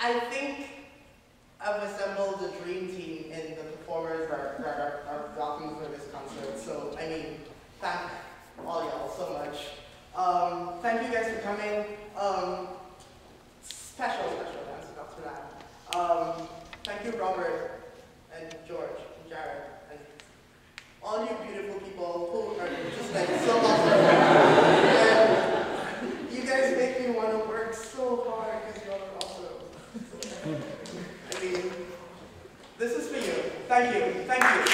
I think I've assembled a dream team in the performers that are rocking for this concert. So, I mean, thank all y'all so much. Thank you guys for coming. Special thanks for that. Thank you, Robert, and George, and Jared, and all you beautiful people who are just like so awesome. And you guys make me want to work so hard because y'all are awesome. I mean, this is for you. Thank you. Thank you.